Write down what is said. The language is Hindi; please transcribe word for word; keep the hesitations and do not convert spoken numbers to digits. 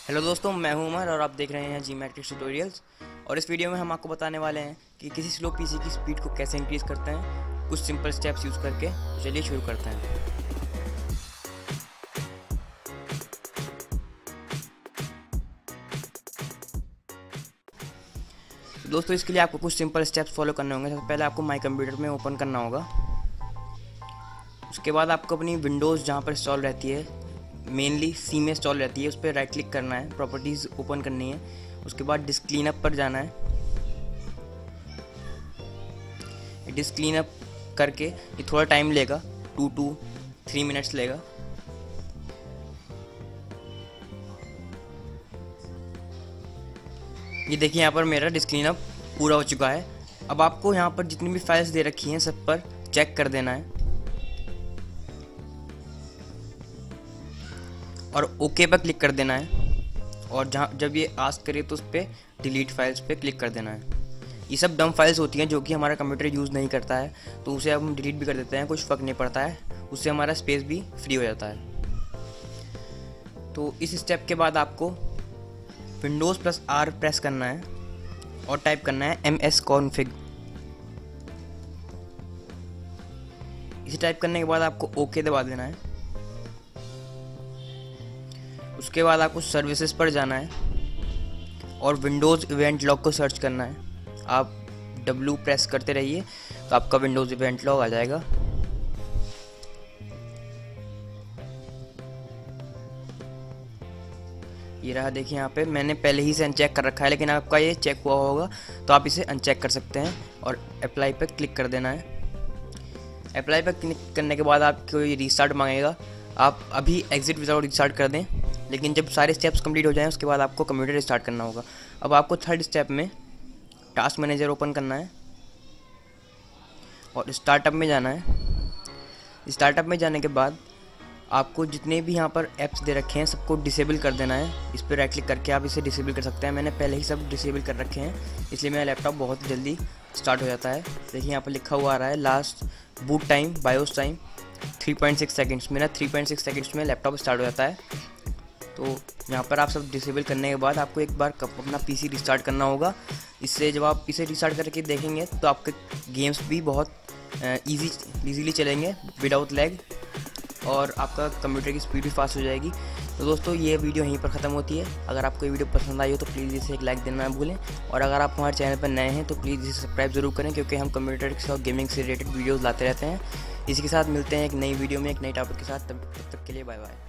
हेलो दोस्तों, मैं हूं उमर और आप देख रहे हैं जी मैट्रिक्स ट्यूटोरियल्स। और इस वीडियो में हम आपको बताने वाले हैं कि किसी स्लो पीसी की स्पीड को कैसे इंक्रीज़ करते हैं कुछ सिंपल स्टेप्स यूज़ करके। तो चलिए शुरू करते हैं। तो दोस्तों, इसके लिए आपको कुछ सिंपल स्टेप्स फॉलो करने होंगे। सबसे पहले आपको माई कंप्यूटर में ओपन करना होगा। उसके बाद आपको अपनी विंडोज़ जहाँ पर इंस्टॉल रहती है, मेनली सी में इंस्टॉल रहती है, उस पर राइट क्लिक करना है, प्रॉपर्टीज़ ओपन करनी है। उसके बाद डिस्क क्लीनअप पर जाना है। डिस्क क्लीनअप करके ये थोड़ा टाइम लेगा, टू टू थ्री मिनट्स लेगा। ये देखिए, यहाँ पर मेरा डिस्क क्लीनअप पूरा हो चुका है। अब आपको यहाँ पर जितनी भी फाइल्स दे रखी हैं सब पर चेक कर देना है और ओके पर क्लिक कर देना है। और जहाँ जब ये आस्क करे तो उस पर डिलीट फाइल्स पे क्लिक कर देना है। ये सब डम फाइल्स होती हैं जो कि हमारा कंप्यूटर यूज़ नहीं करता है, तो उसे अब हम डिलीट भी कर देते हैं, कुछ फ़र्क नहीं पड़ता है, उससे हमारा स्पेस भी फ्री हो जाता है। तो इस स्टेप के बाद आपको विंडोज़ प्लस आर प्रेस करना है और टाइप करना है एम एस कॉन्फिग। इसे टाइप करने के बाद आपको ओके दबा देना है। उसके बाद आपको सर्विसेज पर जाना है और विंडोज़ इवेंट लॉग को सर्च करना है। आप डब्ल्यू प्रेस करते रहिए तो आपका विंडोज़ इवेंट लॉग आ जाएगा। ये रहा, देखिए यहाँ पे मैंने पहले ही से अनचेक कर रखा है, लेकिन आपका ये चेक हुआ होगा तो आप इसे अनचेक कर सकते हैं और अप्लाई पर क्लिक कर देना है। अप्लाई पर क्लिक करने के बाद आपको ये रीस्टार्ट मांगेगा। आप अभी एग्जिट विदाउट रीस्टार्ट कर दें, लेकिन जब सारे स्टेप्स कंप्लीट हो जाएं उसके बाद आपको कंप्यूटर रिस्टार्ट करना होगा। अब आपको थर्ड स्टेप में टास्क मैनेजर ओपन करना है और स्टार्टअप में जाना है। स्टार्टअप में जाने के बाद आपको जितने भी यहाँ पर ऐप्स दे रखे हैं सबको डिसेबल कर देना है। इस पर राइट क्लिक करके आप इसे डिसेबल कर सकते हैं। मैंने पहले ही सब डिसेबल कर रखे हैं, इसलिए मेरा लैपटॉप बहुत जल्दी स्टार्ट हो जाता है। देखिए यहाँ पर लिखा हुआ आ रहा है last boot time BIOS time three point six seconds. मेरा थ्री पॉइंट सिक्स सेकेंड्स में लैपटॉप स्टार्ट हो जाता है। तो यहाँ पर आप सब डिसेबल करने के बाद आपको एक बार अपना पीसी रिस्टार्ट करना होगा। इससे जब आप इसे रिस्टार्ट करके देखेंगे तो आपके गेम्स भी बहुत इजी इजीली चलेंगे विदाउट लैग, और आपका कंप्यूटर की स्पीड भी फास्ट हो जाएगी। तो दोस्तों, ये वीडियो यहीं पर ख़त्म होती है। अगर आपको ये वीडियो पसंद आई हो तो प्लीज़ इसे एक लाइक देना ना भूलें, और अगर आप हमारे चैनल पर नए हैं तो प्लीज़ इसे सब्सक्राइब ज़रूर करें, क्योंकि हम कंप्यूटर और गेमिंग से रिलेटेड वीडियोज़ लाते रहते हैं। इसी के साथ मिलते हैं एक नई वीडियो में एक नई टॉपिक के साथ। तब तक के लिए बाय बाय।